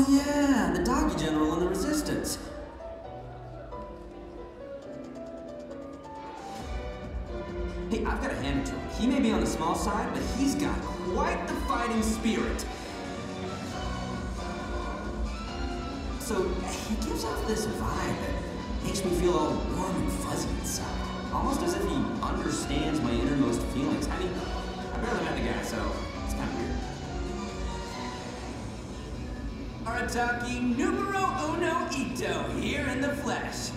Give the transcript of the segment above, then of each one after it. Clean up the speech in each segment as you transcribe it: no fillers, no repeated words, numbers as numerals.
yeah, the Doggy General and the Resistance. Hey, I've got to hand it to him. He may be on the small side, but he's got quite the fighting spirit. So, he gives off this vibe that makes me feel all warm and fuzzy inside. Almost as if he understands my innermost feelings. I mean, I barely met the guy, so it's kind of weird. Arataki numero uno ito, here in the flesh.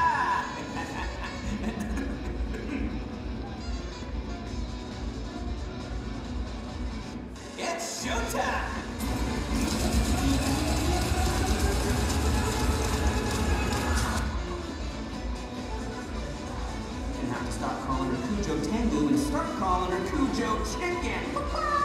It's showtime! Have to stop calling her Kujo Tengu and start calling her Kujo Chicken.